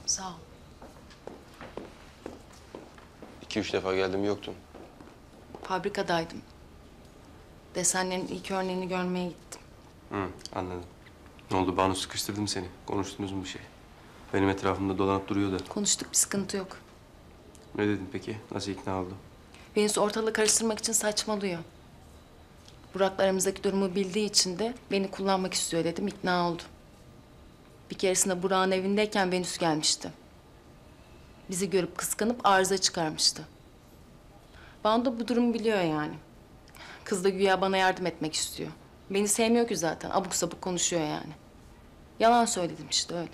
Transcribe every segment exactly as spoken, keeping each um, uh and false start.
Sağ ol. İki üç defa geldim, yoktun. Fabrikadaydım. Desenlerin ilk örneğini görmeye gittim. Hı, anladım. Ne oldu, Banu sıkıştırdım seni. Konuştunuz mu bir şey? Benim etrafımda dolanıp duruyor da. Konuştuk, bir sıkıntı yok. Ne dedin peki? Nasıl ikna oldu? Venüs ortalığı karıştırmak için saçmalıyor. Burak'la aramızdaki durumu bildiği için de beni kullanmak istiyor dedim, ikna oldu. Bir keresinde Burak'ın evindeyken Venüs gelmişti. Bizi görüp kıskanıp arıza çıkarmıştı. Banu da bu durumu biliyor yani. Kız da güya bana yardım etmek istiyor. Beni sevmiyor ki zaten, abuk sabuk konuşuyor yani. Yalan söyledim işte, öyle.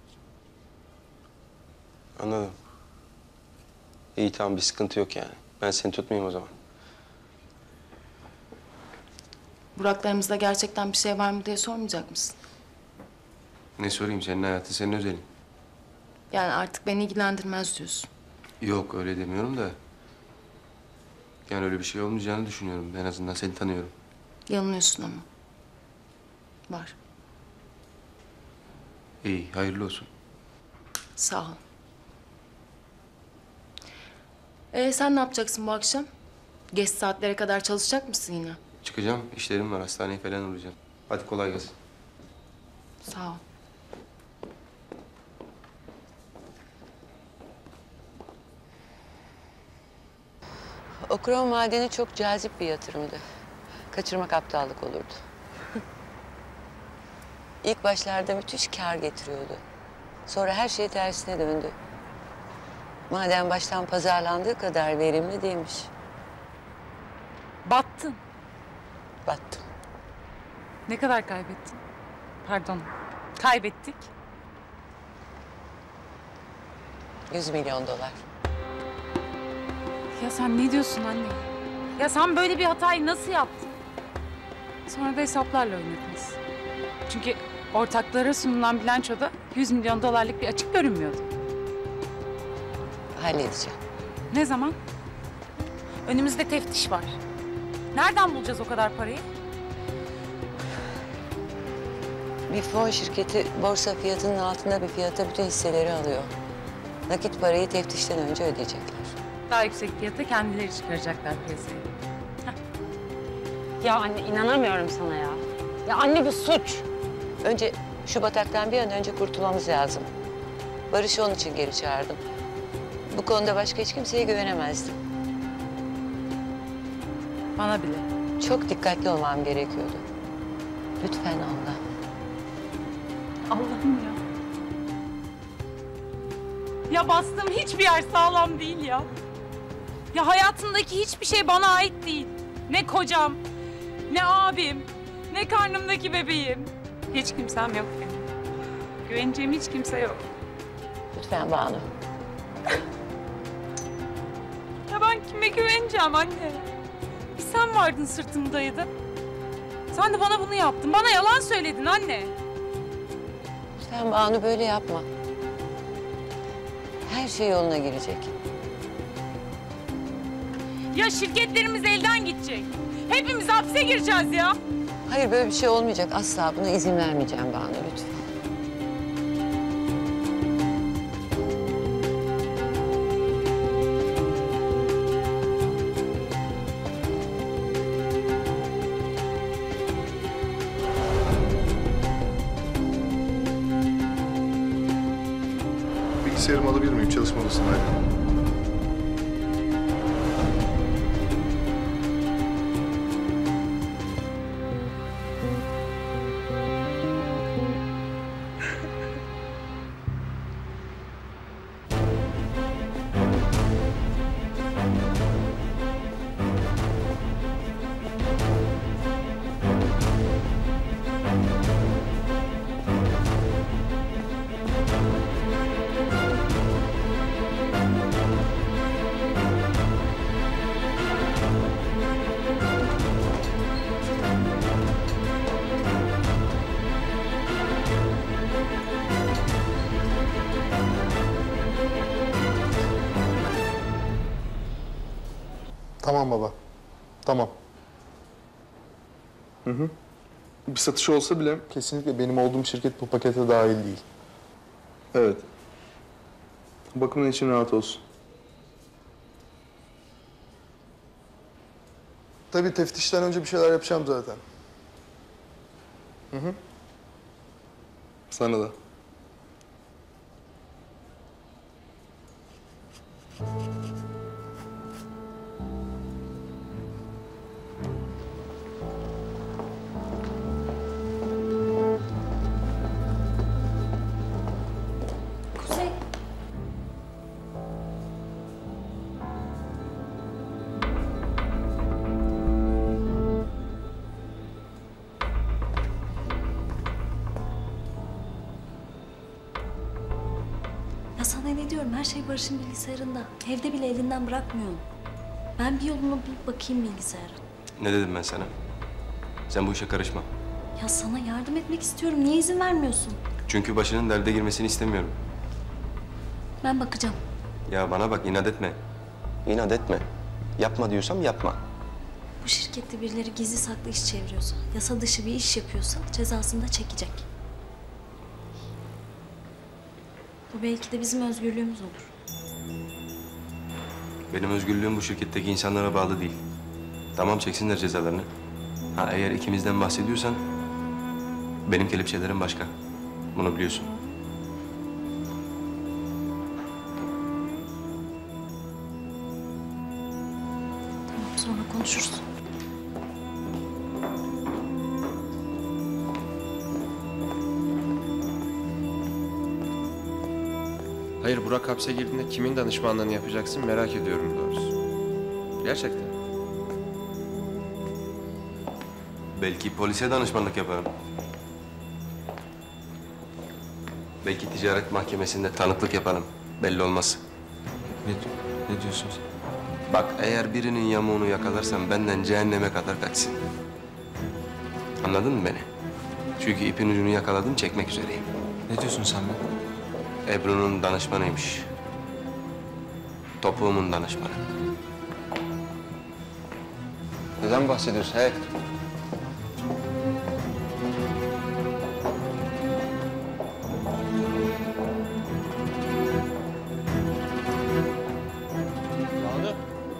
Anladım. İyi, tamam, bir sıkıntı yok yani. Ben seni tutmayayım o zaman. Burak'larımızda gerçekten bir şey var mı diye sormayacak mısın? Ne sorayım, senin hayatın, senin özelin. Yani artık beni ilgilendirmez diyorsun. Yok, öyle demiyorum da. Yani öyle bir şey olmayacağını düşünüyorum. En azından seni tanıyorum. Yanılıyorsun ama. Var. İyi, hayırlı olsun. Sağ ol. Ee, sen ne yapacaksın bu akşam? Geç saatlere kadar çalışacak mısın yine? Çıkacağım, işlerim var. Hastaneye falan uğrayacağım. Hadi kolay gelsin. Sağ ol. O krom madeni çok cazip bir yatırımdı. Kaçırmak aptallık olurdu. İlk başlarda müthiş kâr getiriyordu. Sonra her şey tersine döndü. Maden baştan pazarlandığı kadar verimli değilmiş. Battın. Battım. Ne kadar kaybettin? Pardon. Kaybettik. Yüz milyon dolar. Ya sen ne diyorsun anne? Ya sen böyle bir hatayı nasıl yaptın? Sonra da hesaplarla oynadınız. Çünkü ortaklara sunulan bilançoda yüz milyon dolarlık bir açık görünmüyordu. Halledeceğim. Ne zaman? Önümüzde teftiş var. Nereden bulacağız o kadar parayı? Bir fon şirketi borsa fiyatının altında bir fiyata bütün hisseleri alıyor. Nakit parayı teftişten önce ödeyecekler. Daha yüksek fiyata kendileri çıkaracaklar piyasaya. Ya anne inanamıyorum sana ya. Ya anne bu suç. Önce şu bataktan bir an önce kurtulmamız lazım. Barış'ı onun için geri çağırdım. Bu konuda başka hiç kimseye güvenemezdim. Bana bile. Çok dikkatli olmam gerekiyordu. Lütfen Allah. Allah'ım ya. Ya bastığım hiçbir yer sağlam değil ya. Ya hayatımdaki hiçbir şey bana ait değil. Ne kocam, ne abim, ne karnımdaki bebeğim. Hiç kimsem yok benim. Güveneceğim hiç kimse yok. Lütfen Banu. Ya ben kime güveneceğim anne? Bir sen vardın sırtımı dayadın. Sen de bana bunu yaptın. Bana yalan söyledin anne. Lütfen Banu böyle yapma. Her şey yoluna girecek. Ya şirketlerimiz elden gidecek. Hepimiz hapse gireceğiz ya. Hayır böyle bir şey olmayacak. Asla buna izin vermeyeceğim Banu lütfen. Bilgisayarımı alabilir miyim? Çalışma odasındayım. Tamam baba. Tamam. Hı hı. Bir satış olsa bile kesinlikle benim olduğum şirket bu pakete dahil değil. Evet. Bakımın için rahat olsun. Tabii teftişten önce bir şeyler yapacağım zaten. Hı hı. Sana da. Kuzey. Ya sana ne diyorum? Her şey Barış'ın bilgisayarında. Evde bile elinden bırakmıyorum. Ben bir yolunu bulup bakayım bilgisayara. Ne dedim ben sana? Sen bu işe karışma. Ya sana yardım etmek istiyorum. Niye izin vermiyorsun? Çünkü başının derde girmesini istemiyorum. Ben bakacağım. Ya bana bak, inat etme. İnat etme. Yapma diyorsam yapma. Bu şirkette birileri gizli saklı iş çeviriyorsa, yasa dışı bir iş yapıyorsa cezasını da çekecek. Bu belki de bizim özgürlüğümüz olur. Benim özgürlüğüm bu şirketteki insanlara bağlı değil. Tamam, çeksinler cezalarını. Ha, eğer ikimizden bahsediyorsan benim kelepçelerim başka. Bunu biliyorsun. Tamam, sonra konuşuruz. Hayır, Burak hapse girdiğinde kimin danışmanlığını yapacaksın merak ediyorum doğrusu. Gerçekten. Belki polise danışmanlık yaparım. Belki ticaret mahkemesinde tanıklık yaparım. Belli olmaz. Ne, ne diyorsun sen? Bak, eğer birinin yamuğunu yakalarsam benden cehenneme kadar kaçsın. Anladın mı beni? Çünkü ipin ucunu yakaladım, çekmek üzereyim. Ne diyorsun sen be? Ebru'nun danışmanıymış. Topuğumun danışmanı. Neden bahsediyorsun Hek? Banu.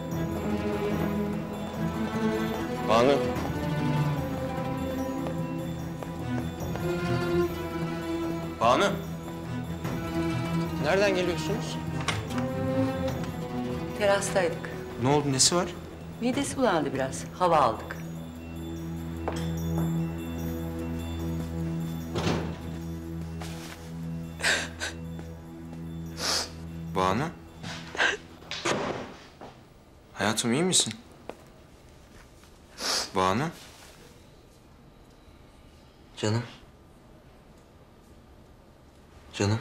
Banu. Banu. Nereden geliyorsunuz? Terastaydık. Ne oldu, nesi var? Midesi bulandı biraz. Hava aldık. Banu. Hayatım, iyi misin? Banu. Canım. Canım.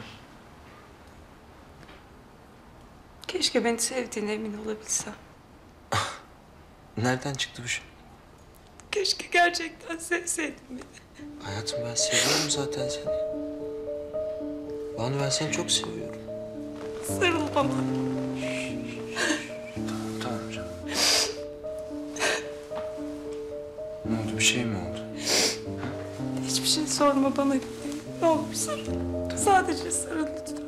Keşke beni sevdiğine emin olabilsem. Nereden çıktı bu şey? Keşke gerçekten sevseydin beni. Hayatım, ben seviyorum zaten seni. Banu, ben seni çok seviyorum. Sarıl bana. Tamam canım. Ne oldu, bir şey mi oldu? Hiçbir şey sorma bana. Ne olur sarıl. Sadece sarıl lütfen.